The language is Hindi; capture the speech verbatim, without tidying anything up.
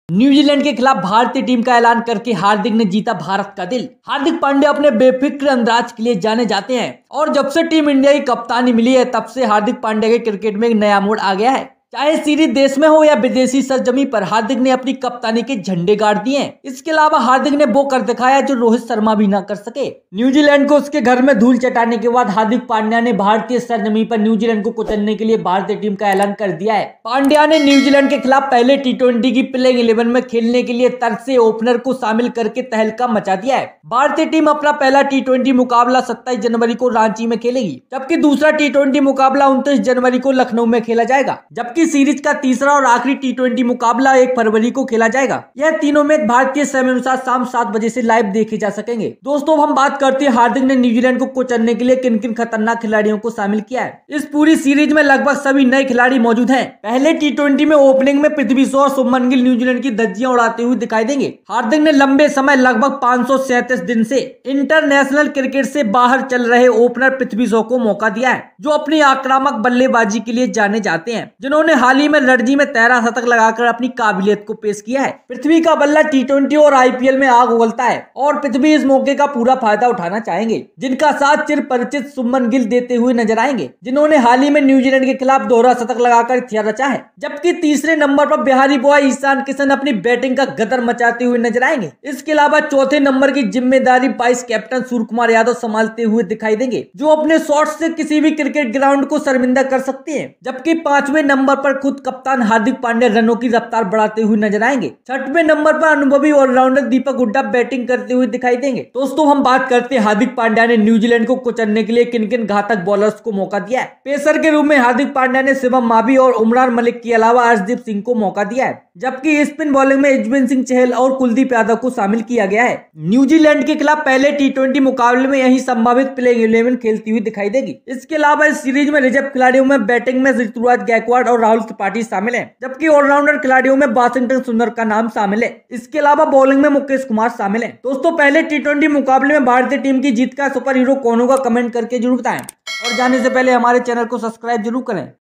न्यूजीलैंड के खिलाफ भारतीय टीम का ऐलान करके हार्दिक ने जीता भारत का दिल। हार्दिक पांड्या अपने बेफिक्र अंदाज के लिए जाने जाते हैं और जब से टीम इंडिया की कप्तानी मिली है तब से हार्दिक पांड्या के क्रिकेट में एक नया मोड़ आ गया है। चाहे सीरीज देश में हो या विदेशी सरजमी पर हार्दिक ने अपनी कप्तानी के झंडे गाड़ दिए हैं। इसके अलावा हार्दिक ने वो कर दिखाया जो रोहित शर्मा भी ना कर सके। न्यूजीलैंड को उसके घर में धूल चटाने के बाद हार्दिक पांड्या ने भारतीय सरजमी पर न्यूजीलैंड को कुचलने के लिए भारतीय टीम का ऐलान कर दिया है। पांड्या ने न्यूजीलैंड के खिलाफ पहले टी ट्वेंटी की प्लेइंग इलेवन में खेलने के लिए तरसे ओपनर को शामिल करके तहलका मचा दिया है। भारतीय टीम अपना पहला टी ट्वेंटी मुकाबला सत्ताईस जनवरी को रांची में खेलेगी, जबकि दूसरा टी ट्वेंटी मुकाबला उनतीस जनवरी को लखनऊ में खेला जाएगा, जबकि सीरीज का तीसरा और आखिरी टी ट्वेंटी मुकाबला एक फरवरी को खेला जाएगा। यह तीनों मैच भारतीय समय अनुसार शाम सात बजे से लाइव देखे जा सकेंगे। दोस्तों, हम बात करते हैं हार्दिक ने न्यूजीलैंड को कुचलने के लिए किन किन खतरनाक खिलाड़ियों को शामिल किया है। इस पूरी सीरीज में लगभग सभी नए खिलाड़ी मौजूद हैं। पहले टी ट्वेंटी में ओपनिंग में पृथ्वी शॉ और शुभमन गिल न्यूजीलैंड की धज्जियां उड़ाते हुए दिखाई देंगे। हार्दिक ने लंबे समय लगभग पाँच सौ सैंतीस दिन से इंटरनेशनल क्रिकेट से बाहर चल रहे ओपनर पृथ्वी शॉ को मौका दिया है, जो अपनी आक्रामक बल्लेबाजी के लिए जाने जाते हैं, जिन्होंने हाल ही में रणजी में तेरह शतक लगाकर अपनी काबिलियत को पेश किया है। पृथ्वी का बल्ला टी ट्वेंटी और आई पी एल में आग उगलता है और पृथ्वी इस मौके का पूरा फायदा उठाना चाहेंगे, जिनका साथ चिर परिचित शुभमन गिल देते हुए नजर आएंगे, जिन्होंने हाल ही में न्यूजीलैंड के खिलाफ दोहरा शतक लगाकर इतिहास रचा है। जबकि तीसरे नंबर पर बिहारी बॉय ईशान किशन अपनी बैटिंग का गदर मचाते हुए नजर आएंगे। इसके अलावा चौथे नंबर की जिम्मेदारी वाइस कैप्टन सूर्य कुमार यादव संभालते हुए दिखाई देंगे, जो अपने शॉट से किसी भी क्रिकेट ग्राउंड को शर्मिंदा कर सकते हैं। जबकि पांचवें नंबर पर खुद कप्तान हार्दिक पांड्या रनों की रफ्तार बढ़ाते हुए नजर आएंगे। छठवें नंबर पर अनुभवी ऑलराउंडर दीपक हुड्डा बैटिंग करते हुए दिखाई देंगे। दोस्तों, हम बात करते हैं हार्दिक पांड्या ने न्यूजीलैंड को कुचलने के लिए किन किन घातक बॉलर्स को मौका दिया है। पेसर के रूप में हार्दिक पांड्या ने शिवम मावी और उमरान मलिक के अलावा अर्शदीप सिंह को मौका दिया है, जबकि स्पिन बॉलिंग में युजवेंद्र सिंह चहल और कुलदीप यादव को शामिल किया गया है। न्यूजीलैंड के खिलाफ पहले टी ट्वेंटी मुकाबले में यही संभावित प्लेइंग इलेवन खेलती हुई दिखाई देगी। इसके अलावा इस सीरीज में रिजर्व खिलाड़ियों में बैटिंग में ऋतुराज गायकवाड़ और राहुल त्रिपाठी शामिल हैं, जबकि ऑलराउंडर खिलाड़ियों में वाशिंगटन सुंदर का नाम शामिल है। इसके अलावा बॉलिंग में मुकेश कुमार शामिल है। दोस्तों, पहले टी ट्वेंटी मुकाबले में भारतीय टीम की जीत का सुपर हीरो कौन होगा, कमेंट करके जरूर बताएं और जाने से पहले हमारे चैनल को सब्सक्राइब जरूर करें।